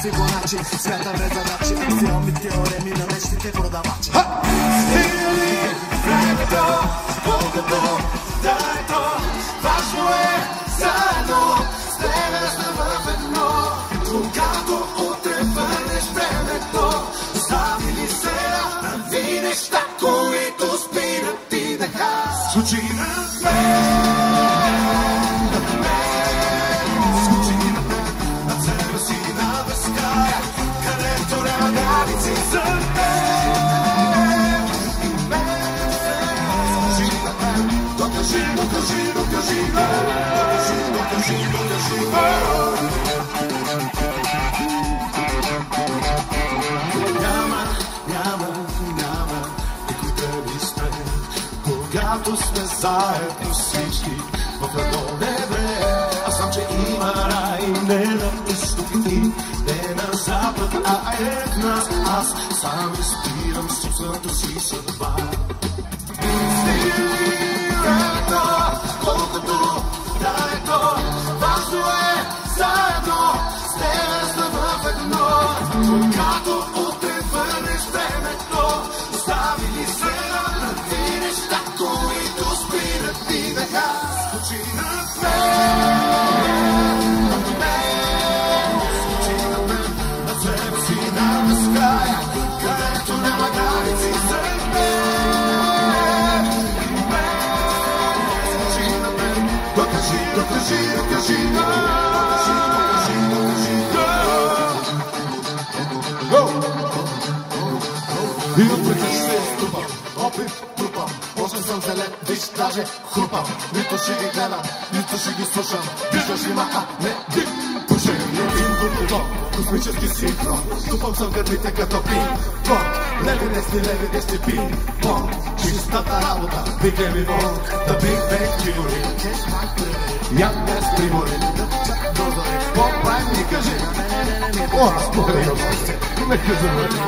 Fibonacci, смятам ред задачи, аксиоми, теореми на мечтите продавачи. Стига ли времето, колкото да е то, важно е заедно с тебе да сме в едно. Когато утре върнеш времето, остави ли се прави неща, които спират ти дъха. Звучи над мен, над мен, звучи над мен, над себе си, над безкрая, където няма граници за мен. Звучи над мен, докажи, докажи, докажи, докажи, докажи, докажи. Няма никой да ни спре, когато сме заедно всички в едно небе. Аз знам, че има рай не на изток и ти, не на запад, а е в нас. Аз сам избирам собствената си съдба. Стига ли времето, колкото да е то, важно е заедно с тебе да сме в едно. Когато утре върнеш времето, остави ли се направи неща, които спират ти дъха. Звучи над мен, над мен, звучи над мен, над себе си, над безкрая, където няма граници за мен. Звучи над мен, докажи, докажи, докажи, докажи, докажи, докажи. И въпреки че се ступам, опит трупам, после съм зелен, виж даже хрупам. Нито ще ги гледам, нито ще ги слушам. Виждаш ли ма, а не ги пушим. Един друг космически синхрон. Ступам съм гърбите като пинг-понг. Леви десни, леви десни, пинг-понг. Чистата работа, биге ми вон. Да Big Bang Theory. Ям без примори. По-пай ми кажи. О, разпорил се. Нека завърни.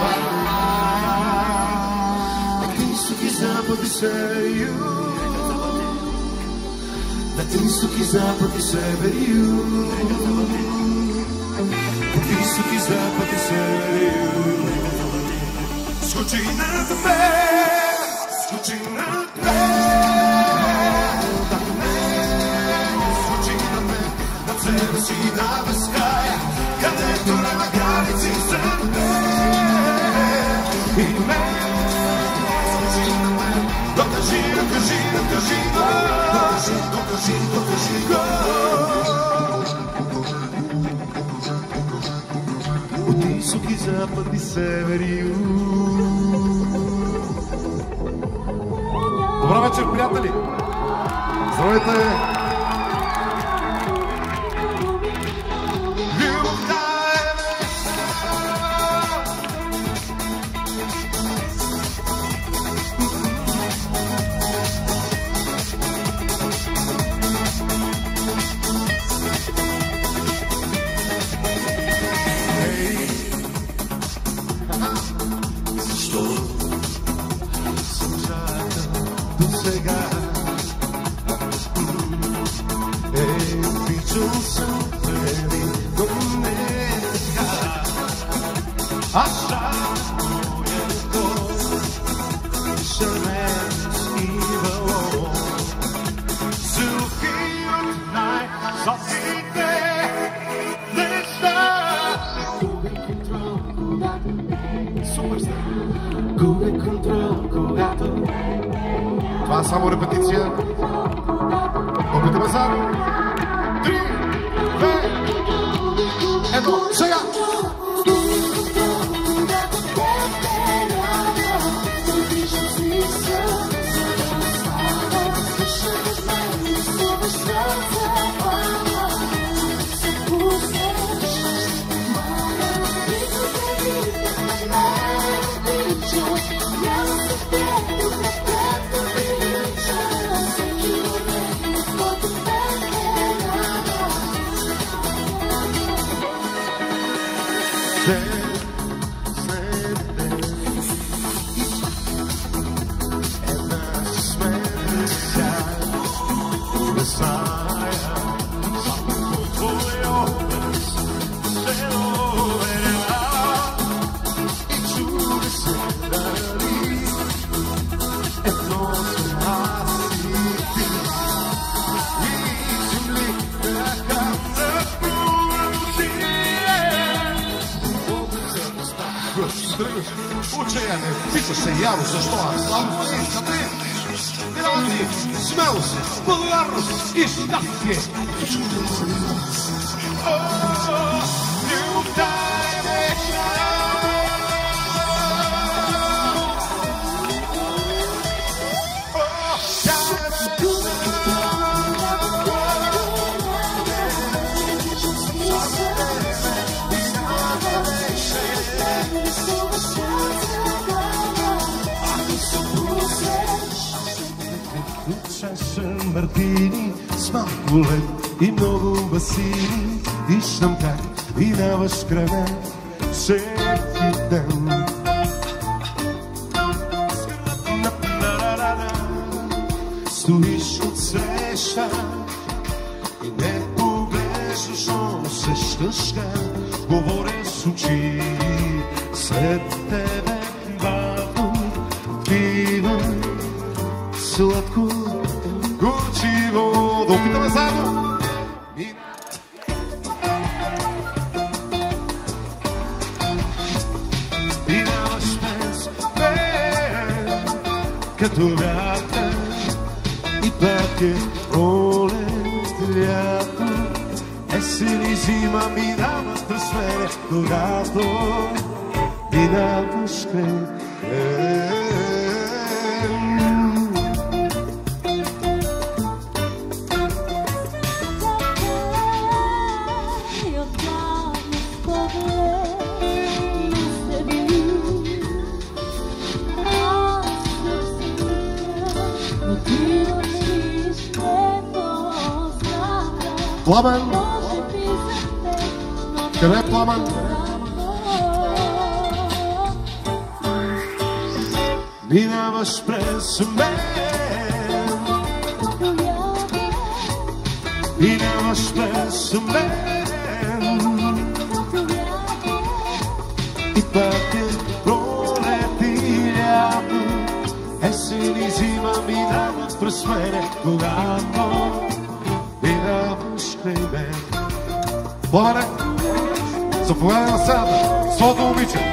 Изток и запад и север и юг. На изток и запад и север и юг. Изток и запад и север и юг. Скочи над мен, скочи над мен, над мен, скочи над мен, над себе си, над безкрая, където няма граници за мен и мен. Докажи, докажи, докажи, докажи, докажи, докажи, от изток и запад и север и юг. Добър вечер, приятели! Здравейте! Това е само репетиция. Опитаме за 3, 2, 1, сега! тръгваш. Учая не питаш се, Яро, защо аз? Слава си, къде? Гради, смелост, благодарност и щастие. Любовта е вечна. Чаша мартини с малко лед и много басини. Виждам как минаваш край мен всеки ден. Стоиш отсреща и не поглеждаш, но усещаш как говоря с очи. След тебе бавно пивам сладко горчиво. Да опитаме заедно. Минаваш през мен като вятър и пак е пролет, лято, есен и зима минават през мене, когато минаваш край мен. Пламен! Къде е Пламен? Минаваш през мен, минаваш през мен и пак е пролет и лято, есен и зима минават през мене, когато минаваш край мен. Пламене, заповядай на сцената, своето момиче.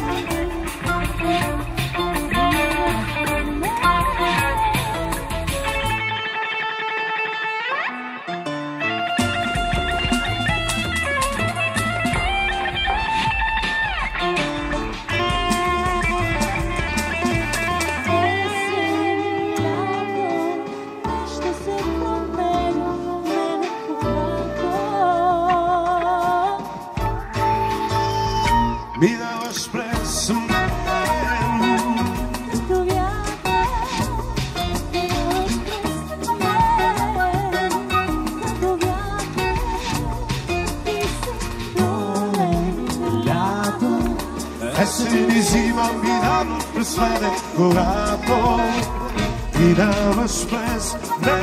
Минаваш през мен лято, есен и зима минават през мене, когато минаваш през мен.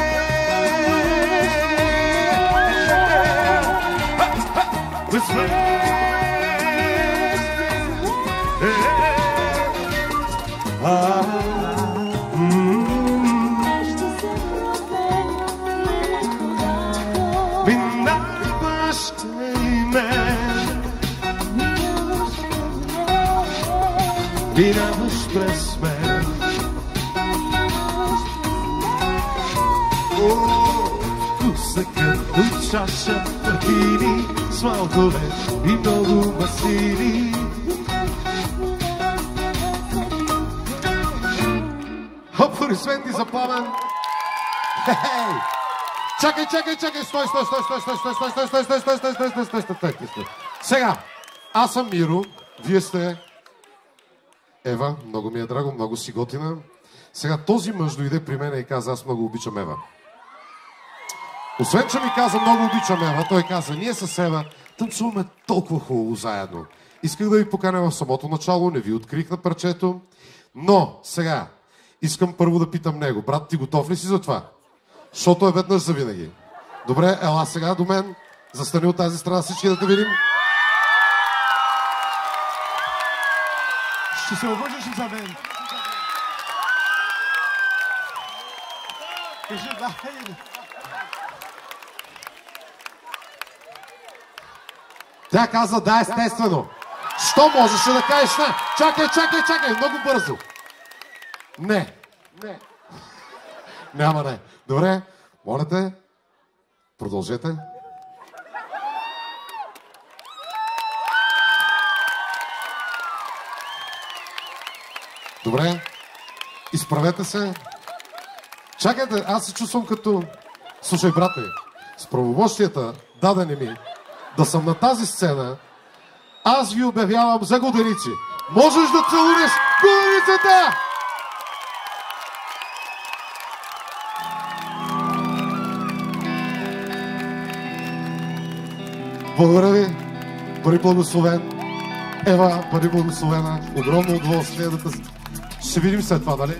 През мен. Минаваш край мен, минаваш през мен. Вкуса като чаша мартини с малко лед и много маслини. Аплодисменти за Пламен. Чакай, стой. Сега, аз съм Миро, вие сте Ева, много ми е драго, много си готина. Сега този мъж дойде при мен и каза, аз много обичам Ева. Освен, че ми каза, много обичам Ева, той каза, ние с Ева танцуваме толкова хубаво заедно. Исках да ви поканя в самото начало, не ви открих на парчето, но сега искам първо да питам него. Брат, ти готов ли си за това? Защото е веднъж завинаги. Добре, ела сега до мен. Застани от тази страна всички да те видим. Ще се обържаш и за мен. Кажи да. Тя каза да, естествено. Що можеше да кажеш не? Чакай, много бързо. Не. Няма не. Добре, моля те, продължете. Добре, изправете се. Чакайте, аз се чувствам като... Слушай, брате, с правомощията, дадени ми, да съм на тази сцена, аз ви обявявам за годеници. Можеш да целунеш годеницата! Благодаря ви, бъди благословен. Ева, бъди благословена. Огромно удоволствие да те... Ще видим след това, нали?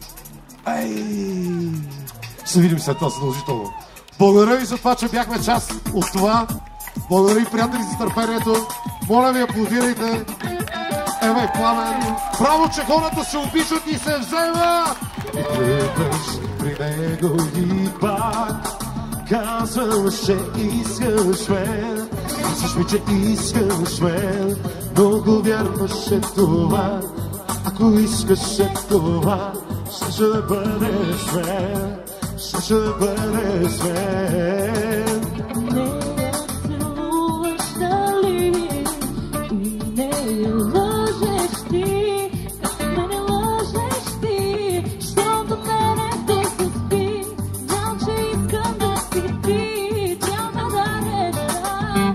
Ще видим след това задължително. Благодаря ви за това, че бяхме част от това. Благодаря ви, приятели, за търпението. Моля ви, аплодирайте. Ева и Пламен. Право, че хората се обичат и се вземат. И тръгваш при него и пак казваш, че искаш мен. Казваш ми, че искаш мен. Много вярваше това. Ако искаше това, ще да бъдеш мен. Ще да бъдеш мен. Не я целуваш, дали? И не я лъжеш ти. Мене лъжеш ти. Щото мене то се спи. Знам, че искам да си ти. Трябва да реша.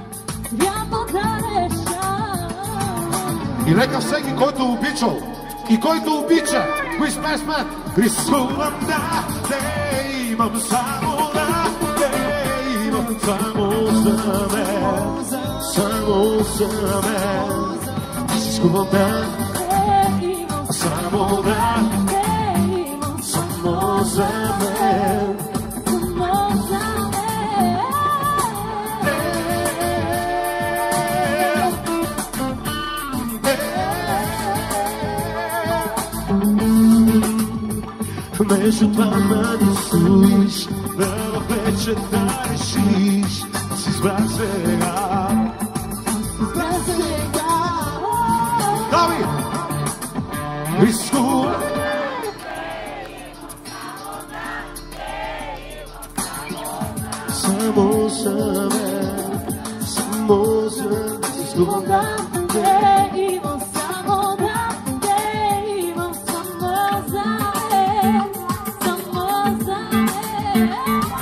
И нека всеки, който обичал и който обича, кои сме, рисувам да те имам само да те имам само за мен, само за мен. Рискувам да те имам само да те имам само за мен, само за мен. Между двама ни стоиш, да вече да решиш, си избрах сега. Дави! Рискувам! Само за мен, само за мен, рискувам да те имам само да те имам само за мен, само за мен.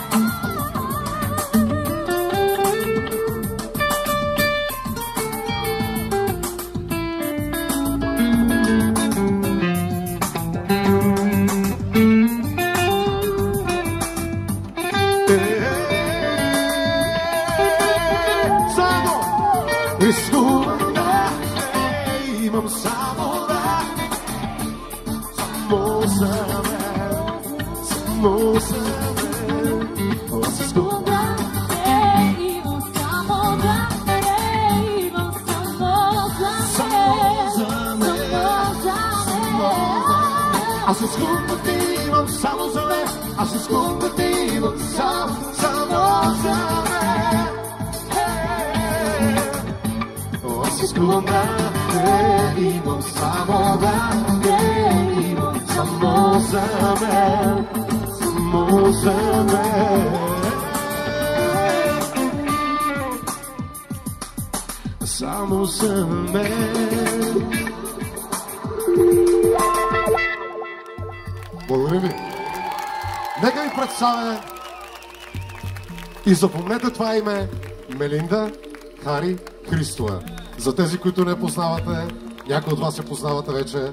Рискувам да те имам само да, само за мен, само за мен. Рискувам да те имам само да те имам само за мен, само за мен. Аз искам да те имам само за мен, аз искам да те имам само за мен. Искам да те имам само да те имам само за мен, само за мен, само за мен. Благодаря ви. Нека ви представя и запомнете това име: Мелинда Хари Христова. За тези, които не познавате, някои от вас се познавате вече.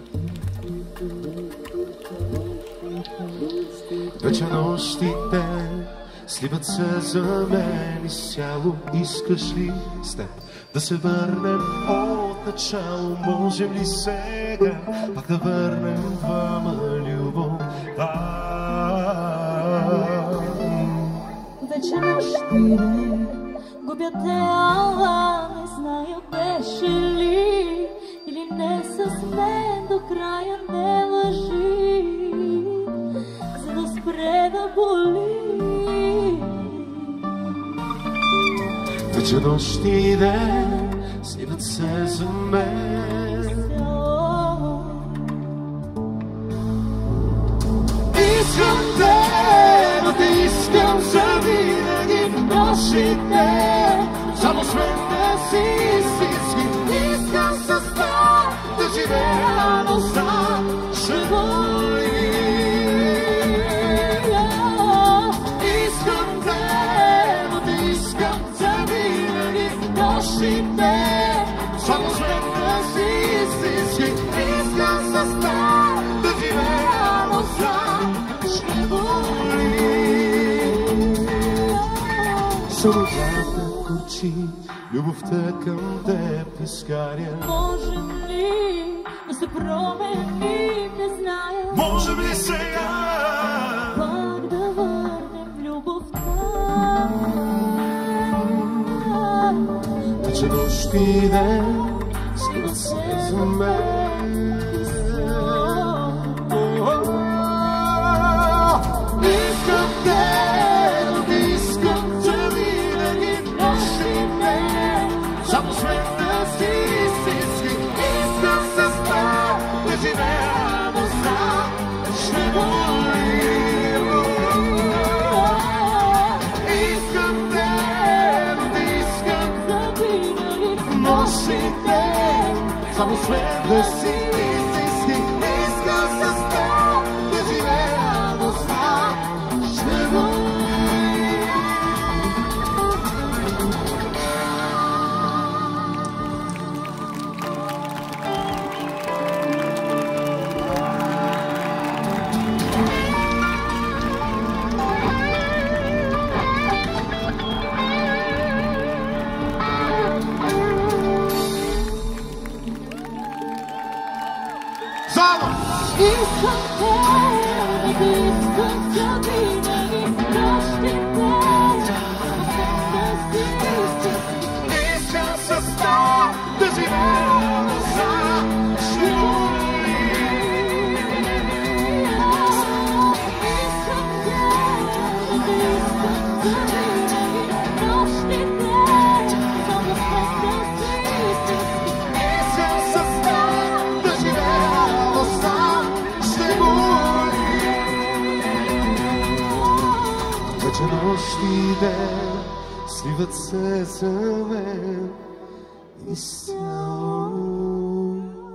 Вече нощите сливат се за мен изцяло. Искаш ли с теб да се върнем от начало? Можем ли сега пак да върнем двама любовта? Вече нощите губят дела, не зная беше ли или не с мен до края, не лъжи, за да спре да боли. Вече нощите сливат сливат се за мен. Искам те, но те искам за винаги в нощите. Само с мен да си истински. Искам с теб да живея, но сам ще боли. Искам те, но те искам за винаги в нощите. Само с мен да си истински. Искам с теб да живея, но сам ще боли. Само двата курчи, любовта към теб изгаря. Можем ли да се променим, не зная. Можем ли сега пак да върнем любовта? Тече нощ и ден, сливат се за мен. Искам те, но не искам за винаги в нощите. Само с мен да си истински. Искам с теб да живея, но сам ще боли. Искам те, но не искам За винаги в нощите. Само с мен да си истински. Искам с теб да живея, но сам ще боли. Заедно! искам те, да ги искам за винаги в нощите. Искам с теб да живея, но сам ще боли. Искам те, да ги искам за винаги в нощите. Само с теб да си истински. Искам с теб да живея, но сам ще боли. Вече нощ и ден сливат се за мен изцяло.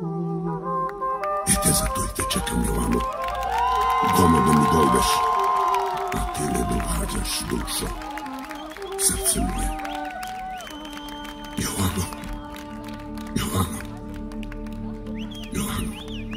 И те зато и те чекам, Jovano. Дома да ми дойдеш, а ти не доваждаш душа. Сърце мое. Jovano. Jovano. Jovano.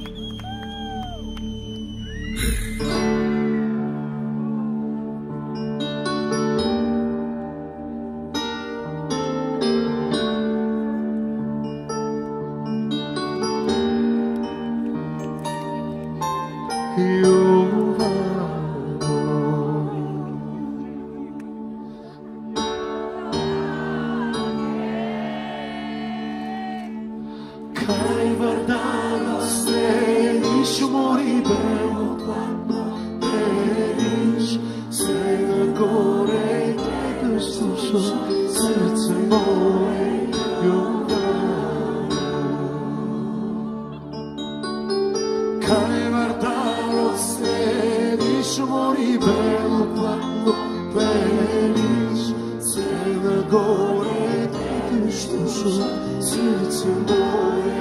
Kaj vardana središ u mori belo plavno periš sve na gore i gledaš slušaš srce moje Jovano. Kaj vardana središ u mori belo plavno periš sve na gore i gledaš slušaš srce moje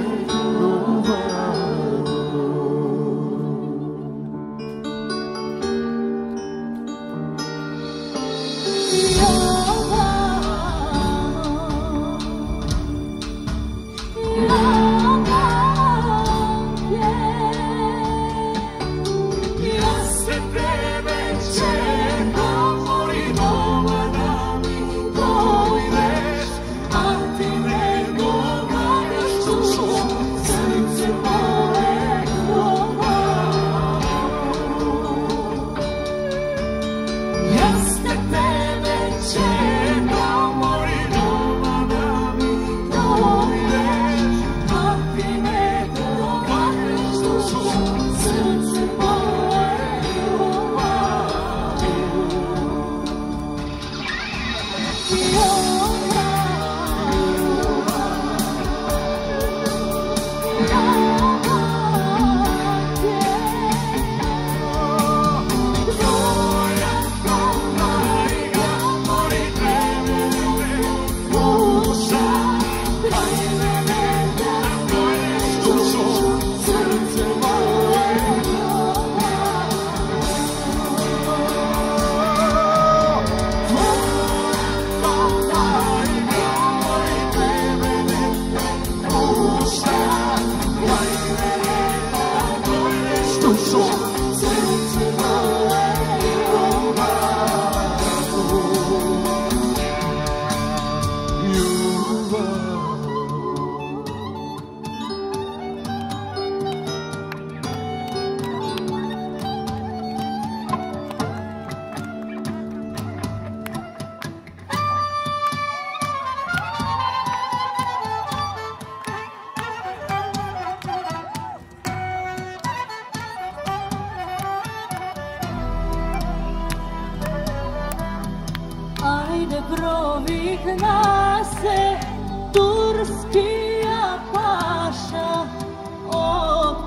провикна се турския паша от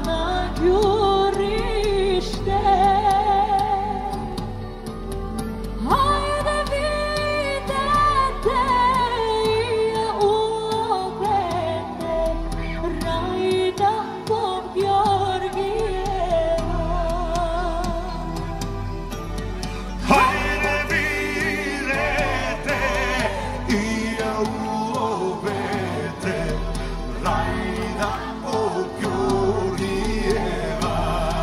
Панагюрище. Хайде видете и я уловете, Райна Попгеоргиева. Хайде видете и я уловете, Райна Попгеоргиева.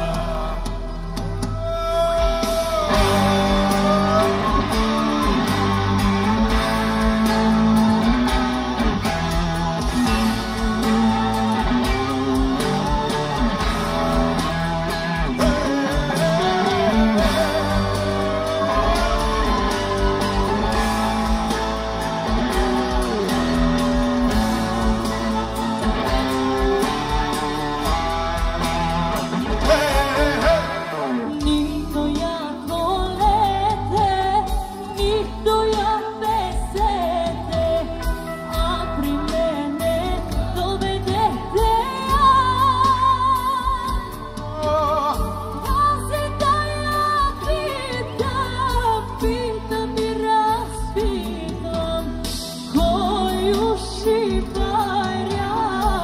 Нито я колете, нито я песете, а при мене доведете я. Аз да я питам и разпитам, кой ушибаряка.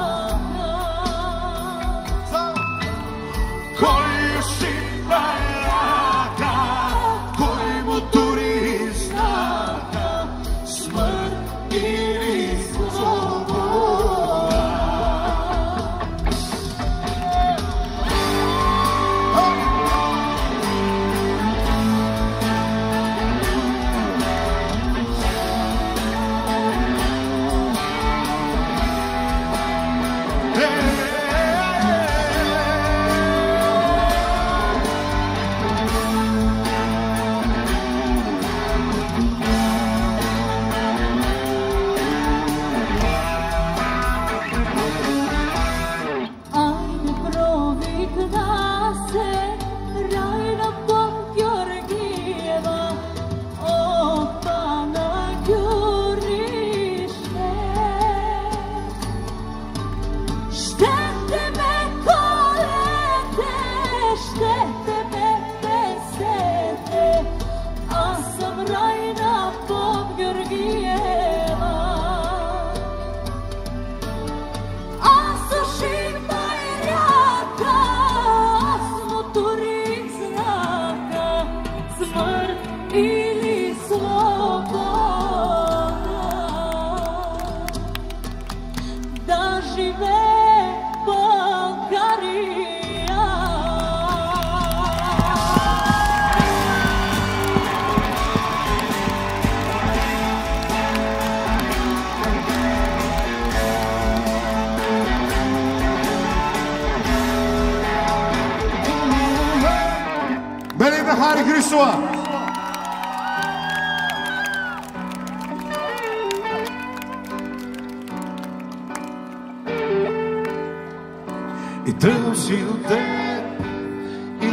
Кой си барака, кой му тури знака, смърт или свобода. Ajde provikna se Rajna Popgеоргиева od Panagyurište. Štete me kolete, štete me pesete, a sam Rajna Popgеоргиеva. Аз ушибаряка, аз му турих знака, смърт или свобода. Да живее България! Мелинда Хари Христова. И тръгвам си от теб и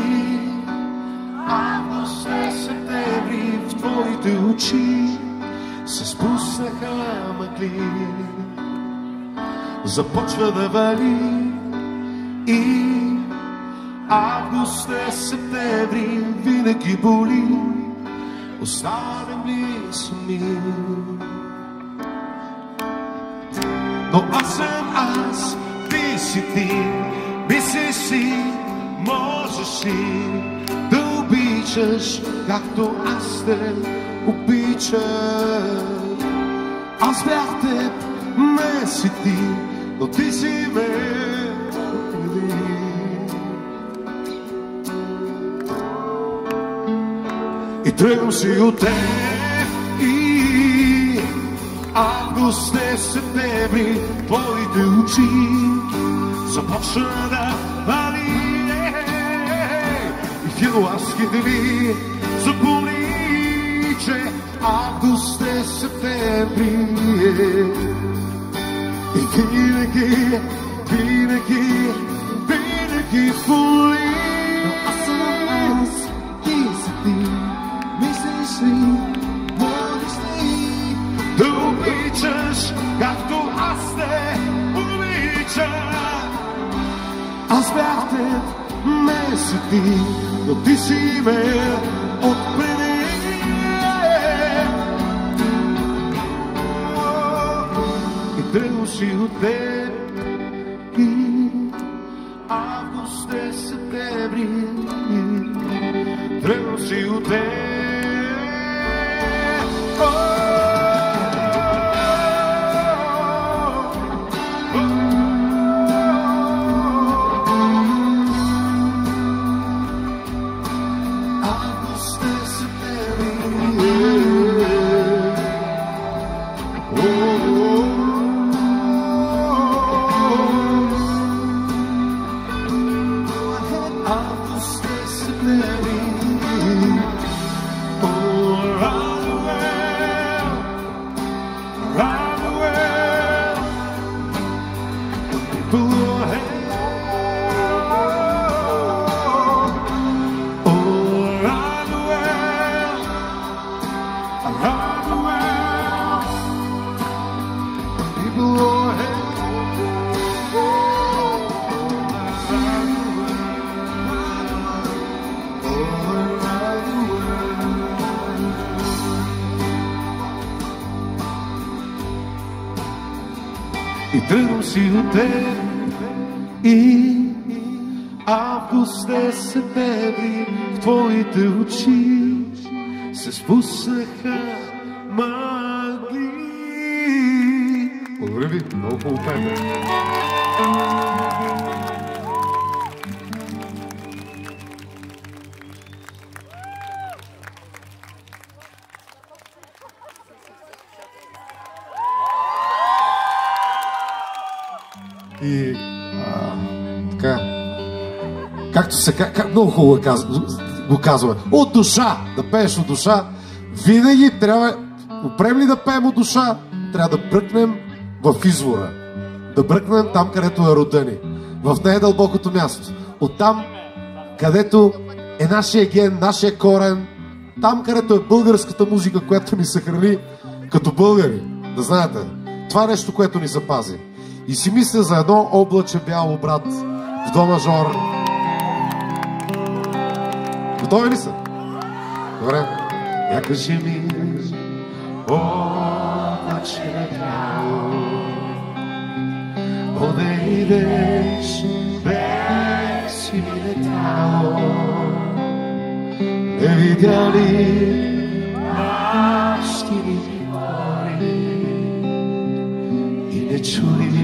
август на септември в твоите очи се спуснаха мъгли. Започва да вали и август на септември винаги боли. Оставям ли сами? Но аз съм аз, ти си ти, мислиш си, можеш ли да обичаш, както аз те обичам. Аз бях теб, не си ти, но ти си ме. И тръгвам си от теб и август е септември, твоите очи започна да вали. И хилоаските ми запомни, че август е септември. И винаги, винаги, винаги боли. Но аз съм аз, ти си ти, мислиш ли, можеш ли обичаш, както аз те обичам. Аз бях теб месеци, но ти си ме отпреди. И тръгвам си от теб и август е септември. Тръгвам си от теб. И тръгвам си от теб и август е септември, в твоите очи се спуснаха мъгли. Благодаря ви, много хубаво пеене. И така, както се много хубаво го казваме, от душа, да пееш от душа, винаги трябва, опрем ли да пеем от душа, трябва да бръкнем в извора, да бръкнем там, където е родени, в най-дълбокото място, оттам, където е нашия ген, нашия корен, там, където е българската музика, която ни съхрани като българи, да знаете, това е нещо, което ни запази. И си мисля за едно облаче бяло, брат, в до мажор. Готови ли са? Добре. Я кажи ми, облаче бяло, одейдеш, без си ми летяло. Не видя ли бащини гори и не чули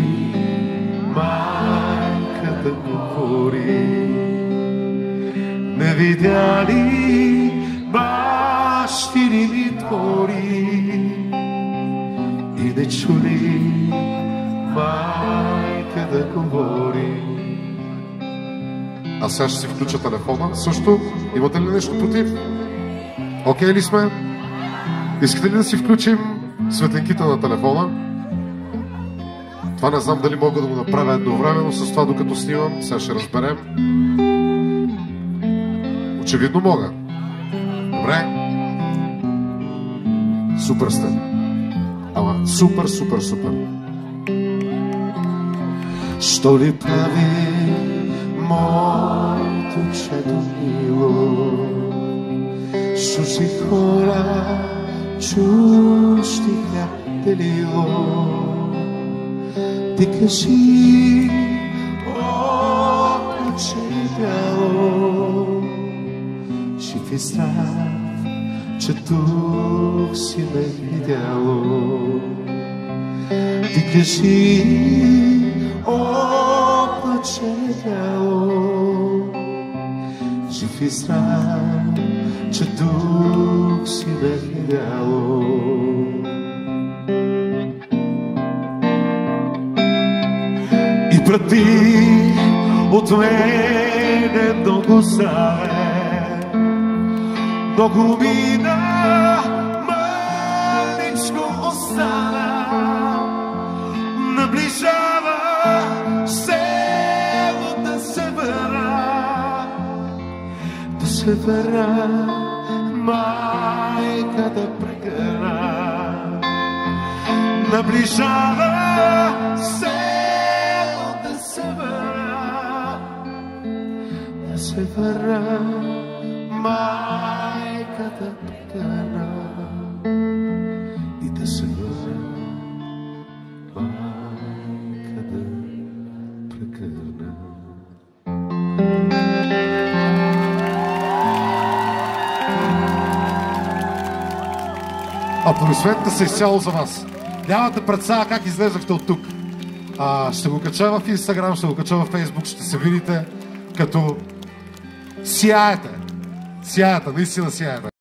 майката говори. Не видя ли бащини ми двори и не чули майка да говори. Аз сега ще си включа телефона. Също, имате ли нещо против? Окей ли сме? Искате ли да си включим светленките на телефона? Това не знам дали мога да го направя едновременно с това, докато снимам. Сега ще разберем. Очевидно мога. Добре? Супер сте. Ама супер, супер, супер. Що ли прави моето чето мило? Чужди хора, чужди хляб делило. Ти кажи, облаче бяло, жив и здрав, че тук си ме видяло. Ти кажи, облаче бяло, жив и здрав, че тук си ме видяло. И прати от мене много знае, много мина, мъничко остана. Наближава село да се върна, да се върна, майка да прегърна. наближава се да се върна, да се върна, майката тъна, и да се върна, майка да прекърна. Аплодисментите са изцяло за вас. Нямате представа как излезахте от тук. Ще го кача в Инстаграм, ще го кача в Фейсбук, ще се видите като сияете. Сияете, наистина сияете.